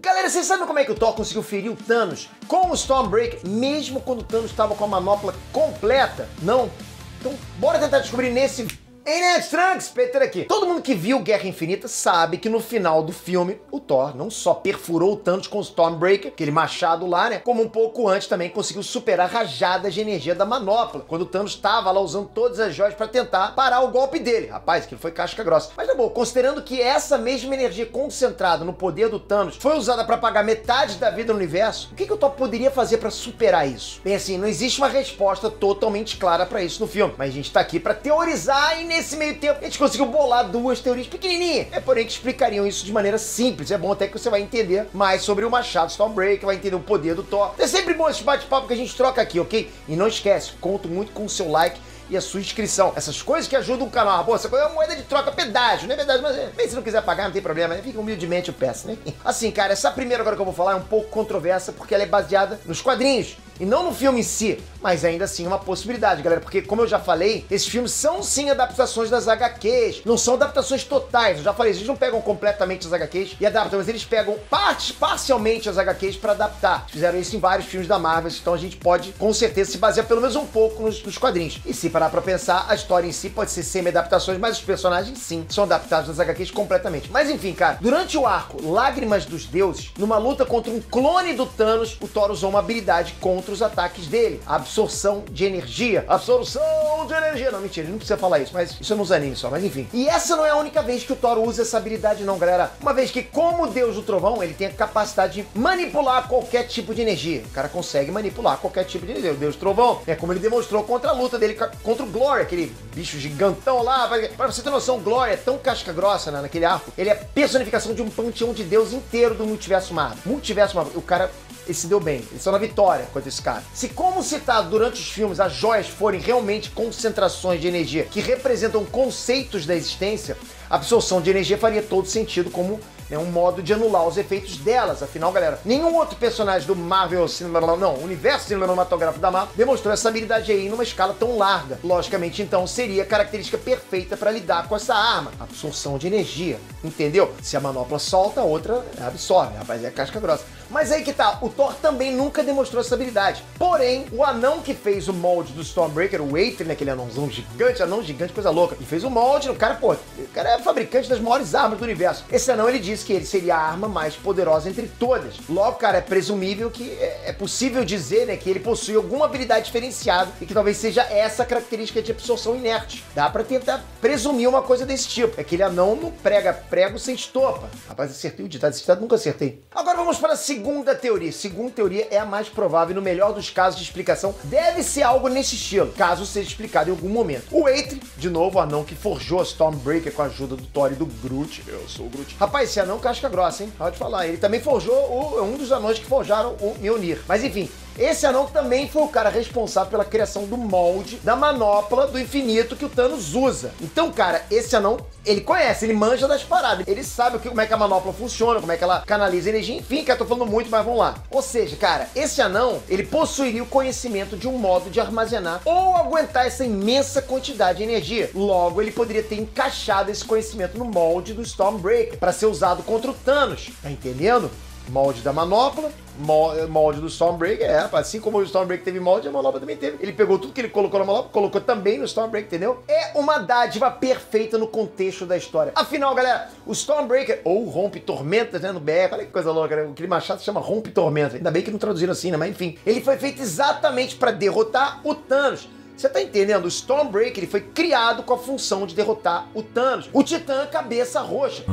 Galera, vocês sabem como é que o Thor conseguiu ferir o Thanos com o Stormbreaker, mesmo quando o Thanos estava com a manopla completa? Não? Então, bora tentar descobrir nesse... Ei, Nerd Trunks, Peter aqui. Todo mundo que viu Guerra Infinita sabe que no final do filme, o Thor não só perfurou o Thanos com o Stormbreaker, aquele machado lá, né? Como um pouco antes também conseguiu superar rajadas de energia da manopla, quando o Thanos tava lá usando todas as joias pra tentar parar o golpe dele. Rapaz, aquilo foi casca grossa. Mas tá bom, considerando que essa mesma energia concentrada no poder do Thanos foi usada pra apagar metade da vida no universo, o que o Thor poderia fazer pra superar isso? Bem assim, não existe uma resposta totalmente clara pra isso no filme, mas a gente tá aqui pra teorizar e nesse meio tempo, a gente conseguiu bolar duas teorias pequenininhas, porém que explicariam isso de maneira simples. É bom até que você vai entender mais sobre o machado Stormbreaker, vai entender o poder do Thor. É sempre bom esse bate-papo que a gente troca aqui, ok? E não esquece, conto muito com o seu like e a sua inscrição. Essas coisas que ajudam o canal. Pô, essa coisa é uma moeda de troca, pedágio, não é verdade? Mas bem, se não quiser pagar, não tem problema, né? Fica humildemente eu peço, né? Assim, cara, essa primeira agora que eu vou falar é um pouco controversa, porque ela é baseada nos quadrinhos e não no filme em si, mas ainda assim é uma possibilidade, galera, porque como eu já falei, esses filmes são sim adaptações das HQs, não são adaptações totais. Eu já falei, eles não pegam completamente as HQs e adaptam, mas eles pegam parcialmente as HQs pra adaptar. Eles fizeram isso em vários filmes da Marvel, então a gente pode com certeza se basear pelo menos um pouco nos quadrinhos. E se parar pra pensar, a história em si pode ser semi-adaptações, mas os personagens sim são adaptados das HQs completamente. Mas enfim, cara, durante o arco Lágrimas dos Deuses, numa luta contra um clone do Thanos, o Thor usou uma habilidade contra os ataques dele, a absorção de energia. Absorção de energia. Não, mentira, ele não precisa falar isso, mas isso é nos animes só, mas enfim. E essa não é a única vez que o Thor usa essa habilidade não, galera. Uma vez que, como Deus do Trovão, ele tem a capacidade de manipular qualquer tipo de energia. O cara consegue manipular qualquer tipo de energia. O Deus do Trovão, é como ele demonstrou contra a luta dele contra o Glory, aquele bicho gigantão lá. Pra você ter noção, o Glory é tão casca grossa, né, naquele arco. Ele é a personificação de um panteão de Deus inteiro do multiverso Marvel. Multiverso Marvel. O cara... ele se deu bem, eles estão na vitória contra esse cara. Se, como citado durante os filmes, as joias forem realmente concentrações de energia que representam conceitos da existência, a absorção de energia faria todo sentido como um modo de anular os efeitos delas. Afinal, galera, nenhum outro personagem do Marvel, universo cinematográfico da Marvel demonstrou essa habilidade aí numa escala tão larga. Logicamente, então, seria a característica perfeita para lidar com essa arma, absorção de energia, entendeu? Se a manopla solta, a outra absorve, rapaz, é casca grossa. Mas aí que tá, o Thor também nunca demonstrou essa habilidade. Porém, o anão que fez o molde do Stormbreaker, o Eitri, né, aquele anão gigante, coisa louca, e fez o molde, o cara, pô, o cara é fabricante das maiores armas do universo. Esse anão, ele disse que ele seria a arma mais poderosa entre todas. Logo, cara, é presumível que é possível dizer, né, que ele possui alguma habilidade diferenciada e que talvez seja essa característica de absorção inerte. Dá pra tentar presumir uma coisa desse tipo. Aquele anão não prega prego sem estopa. Rapaz, acertei o ditado, esse ditado nunca acertei. Agora vamos para a segunda teoria. Segunda teoria é a mais provável e no melhor dos casos de explicação deve ser algo nesse estilo, caso seja explicado em algum momento. O Eitri, de novo, o anão que forjou a Stormbreaker com a ajuda do Thor e do Groot. Eu sou o Groot. Rapaz, esse anão casca grossa, hein? Pode falar. Ele também forjou um dos anões que forjaram o Mjolnir. Mas enfim, esse anão também foi o cara responsável pela criação do molde da manopla do infinito que o Thanos usa. Então, cara, esse anão, ele conhece, ele manja das paradas. Ele sabe como é que a manopla funciona, como é que ela canaliza energia. Enfim, cara, tô falando muito, mas vamos lá. Ou seja, cara, esse anão, ele possuiria o conhecimento de um modo de armazenar ou aguentar essa imensa quantidade de energia. Logo, ele poderia ter encaixado esse conhecimento no molde do Stormbreaker para ser usado contra o Thanos. Tá entendendo? Molde da manopla, molde do Stormbreaker, assim como o Stormbreaker teve molde, a manopla também teve. Ele pegou tudo que ele colocou na manopla, colocou também no Stormbreaker, entendeu? É uma dádiva perfeita no contexto da história. Afinal, galera, o Stormbreaker, ou Rompe-Tormentas, né, no BR, olha que coisa louca, né? Aquele machado se chama Rompe-Tormentas. Ainda bem que não traduziram assim, né? Mas enfim, ele foi feito exatamente para derrotar o Thanos. Você tá entendendo? O Stormbreaker, ele foi criado com a função de derrotar o Thanos, o Titã Cabeça Roxa.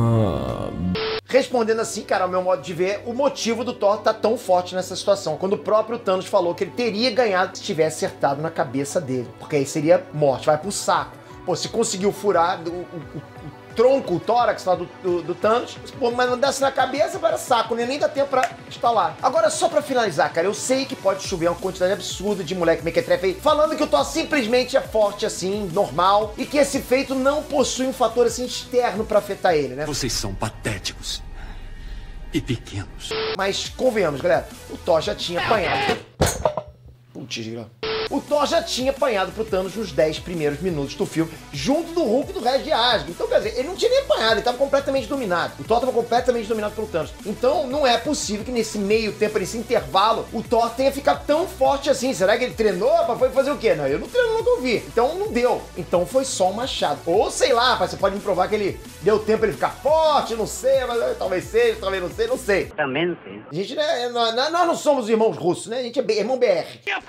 Respondendo assim, cara, ao meu modo de ver, o motivo do Thor tá tão forte nessa situação, quando o próprio Thanos falou que ele teria ganhado se tivesse acertado na cabeça dele, porque aí seria morte, vai pro saco. Pô, se conseguiu furar o tronco, o tórax lá do Thanos, pô, mas não desce na cabeça, para saco, né? Nem dá tempo pra instalar. Agora, só pra finalizar, cara, eu sei que pode chover uma quantidade absurda de moleque mequetrefe aí, falando que o Thor simplesmente é forte assim, normal, e que esse feito não possui um fator assim externo pra afetar ele, né? Vocês são patéticos e pequenos. Mas convenhamos, galera, o Thor já tinha apanhado. Putz, O Thor já tinha apanhado pro Thanos nos 10 primeiros minutos do filme, junto do Hulk e do resto de Asgard. Então, quer dizer, ele não tinha nem apanhado, ele tava completamente dominado. O Thor tava completamente dominado pelo Thanos. Então, não é possível que nesse meio tempo, nesse intervalo, o Thor tenha ficado tão forte assim. Será que ele treinou? Foi fazer o quê? Não, eu não treino, nunca ouvi. Então, não deu. Então, foi só um machado. Ou, sei lá, rapaz, você pode me provar que ele deu tempo pra ele ficar forte, não sei, mas talvez seja, talvez não sei. Também não sei. A gente, né, nós não somos irmãos russos, né? A gente é irmão BR.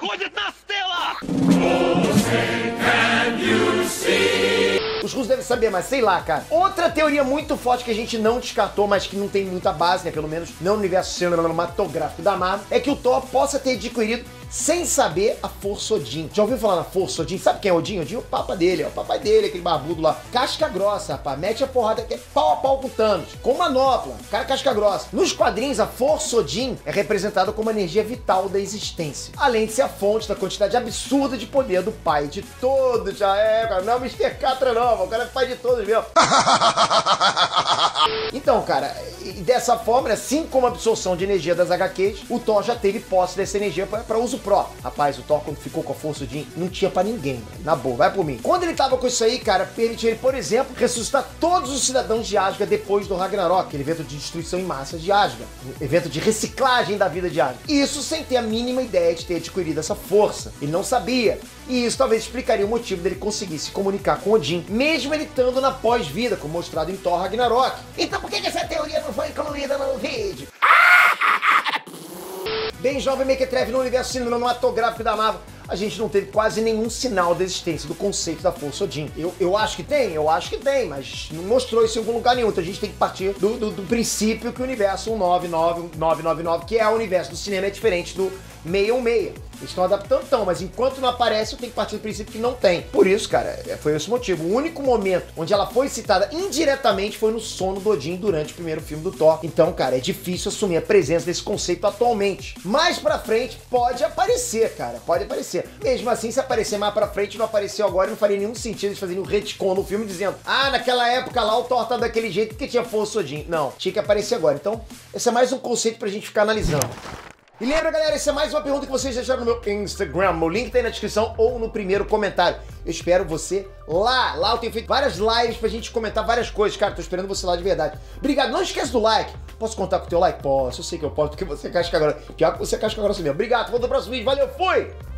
Os russos devem saber, mas sei lá, cara. Outra teoria muito forte que a gente não descartou, mas que não tem muita base, né? Pelo menos não no universo cinematográfico da Marvel, é que o Thor possa ter adquirido sem saber a Força Odin. Já ouviu falar na Força Odin? Sabe quem é Odin? Odin é o papai dele, ó. O papai dele, aquele barbudo lá. Casca grossa, rapaz. Mete a porrada que é pau a pau com o Thanos. Com manopla. Cara casca grossa. Nos quadrinhos, a Força Odin é representada como a energia vital da existência. Além de ser a fonte da quantidade absurda de poder do pai de todos. Já é, cara. Não é o Mr. Catra, não. O cara é pai de todos mesmo. Então, cara, e dessa forma, assim como a absorção de energia das HQs, o Thor já teve posse dessa energia para uso próprio. Rapaz, o Thor, quando ficou com a Força Odin, não tinha pra ninguém, velho. Na boa, vai por mim. Quando ele tava com isso aí, cara, permitiu ele, por exemplo, ressuscitar todos os cidadãos de Asgard depois do Ragnarok, aquele evento de destruição em massa de Asgard, um evento de reciclagem da vida de Asgard. Isso sem ter a mínima ideia de ter adquirido essa força. Ele não sabia. E isso talvez explicaria o motivo dele conseguir se comunicar com Odin, mesmo ele estando na pós-vida, como mostrado em Thor Ragnarok. Então por que essa teoria não foi incluída no vídeo? Bem, jovem mequetrefe, no universo cinematográfico da Marvel, a gente não teve quase nenhum sinal da existência do conceito da Força Odin. Eu acho que tem, mas não mostrou isso em algum lugar nenhum. Então a gente tem que partir do princípio que o universo 199, que é o universo do cinema, é diferente do 616. Eles estão adaptando, então, mas enquanto não aparece, eu tenho que partir do princípio que não tem. Por isso, cara, foi esse o motivo. O único momento onde ela foi citada indiretamente foi no sono do Odin durante o primeiro filme do Thor. Então, cara, é difícil assumir a presença desse conceito atualmente. Mais pra frente, pode aparecer, cara, pode aparecer. Mesmo assim, se aparecer mais pra frente, não apareceu agora, não faria nenhum sentido eles fazerem um retcon no filme dizendo: ah, naquela época lá o Thor tá daquele jeito porque tinha Força Odin. Não, tinha que aparecer agora. Então, esse é mais um conceito pra gente ficar analisando. E lembra, galera, essa é mais uma pergunta que vocês deixaram no meu Instagram. O link tá aí na descrição ou no primeiro comentário. Eu espero você lá. Lá eu tenho feito várias lives pra gente comentar várias coisas. Cara, tô esperando você lá de verdade. Obrigado. Não esquece do like. Posso contar com o teu like? Posso. Eu sei que eu posso, porque você casca agora. Pior que você casca agora assim mesmo. Obrigado. Volta pro próximo vídeo. Valeu. Fui!